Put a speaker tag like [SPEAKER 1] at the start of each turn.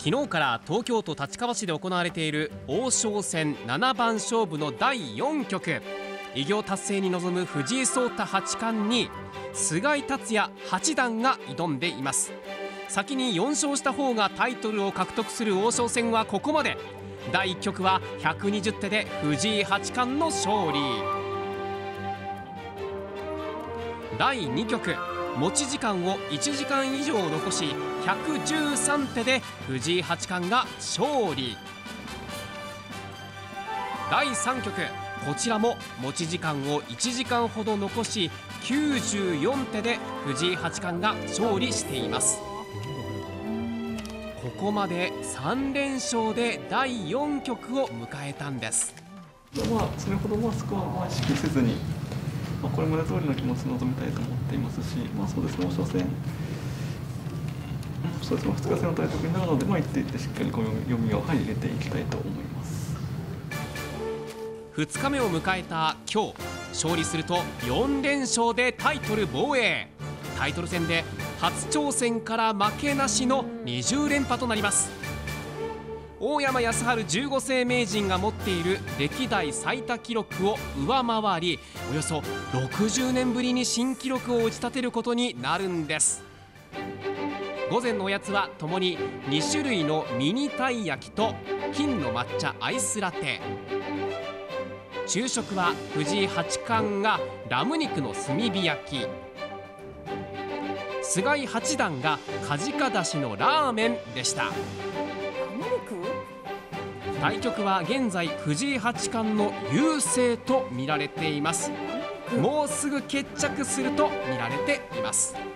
[SPEAKER 1] 昨日から東京都立川市で行われている王将戦七番勝負の第4局、偉業達成に臨む藤井聡太八冠に菅井竜也八段が挑んでいます。先に4勝した方がタイトルを獲得する王将戦はここまで。第1局は120手で藤井八冠の勝利。第2局、持ち時間を1時間以上残し113手で藤井八冠が勝利。第3局、こちらも持ち時間を1時間ほど残し94手で藤井八冠が勝利しています。ここまで3連勝で第4局を迎えたんです。
[SPEAKER 2] それほどスコアは意識せずに、これまで通りの気持ちで臨みたいと思っていますし、そうですね、王将戦2日戦の対局になるので、一手一手しっかり読みを入れていきたいと思います。
[SPEAKER 1] 2日目を迎えた今日、勝利すると4連勝でタイトル防衛。タイトル戦で初挑戦から負けなしの20連覇となります。大山康晴15世名人が持っている歴代最多記録を上回り、およそ60年ぶりに新記録を打ち立てることになるんです。午前のおやつはともに2種類のミニたい焼きと金の抹茶アイスラテ。昼食は藤井八冠がラム肉の炭火焼き、菅井八段がカジカだしのラーメンでした。対局は現在藤井八冠の優勢と見られています。もうすぐ決着すると見られています。